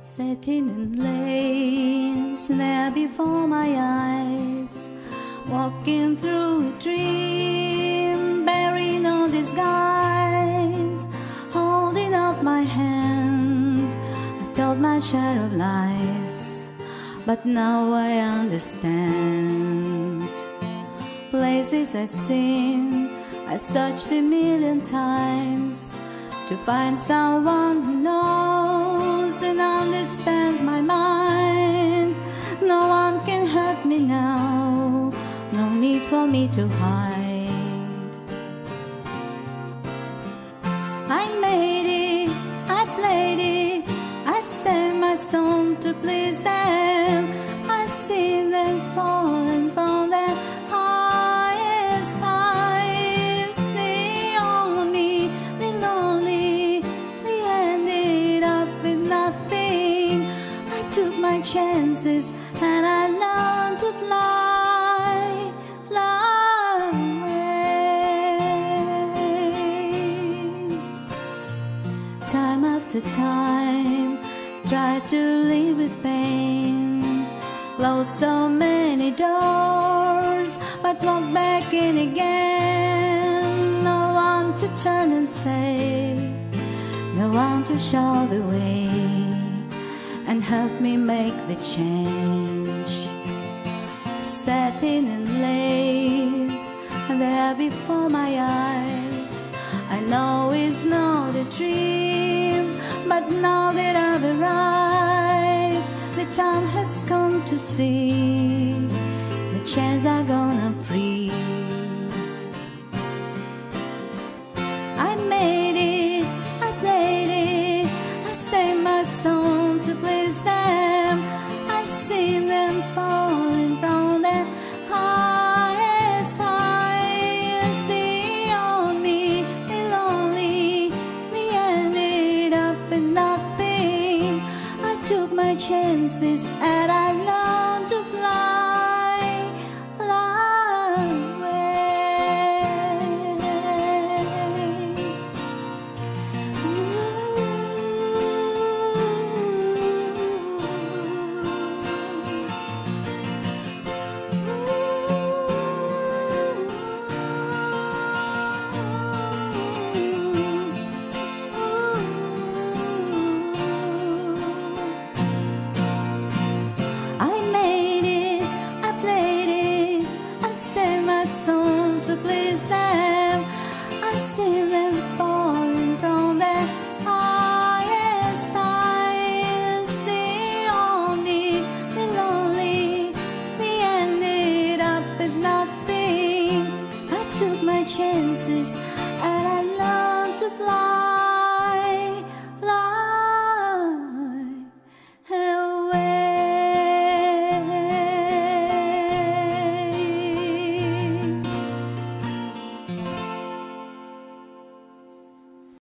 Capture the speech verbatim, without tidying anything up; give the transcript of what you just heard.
Setting in lanes there before my eyes, walking through a dream, bearing no disguise, holding out my hand. I've told my share of lies, but now I understand. Places I've seen, I've searched a million times to find someone who knows and understands my mind. No one can hurt me now, no need for me to hide. I made it, I played it, I sang my song to please them. I see them falling from their highest heights. They own me, they lonely, they ended up with nothing. I took my chances and I learned to fly, fly away. Time after time, tried to live with pain, closed so many doors, but walked back in again. No one to turn and say, no one to show the way and help me make the change. Setting in lanes there before my eyes, I know it's not a dream, but now that I've arrived, the time has come to see the chains are gonna free. I made it, I played it, I sang my song to please them. I've seen them falling from their highest heights. They own me, they lonely, they ended up with nothing. I took my chances and I learned to fly, fly away. I made it, I played it, I sang my song to please them. I see them falling from their highest heights. They own me, they lonely, they ended up with nothing. I took my chances and I learned to fly.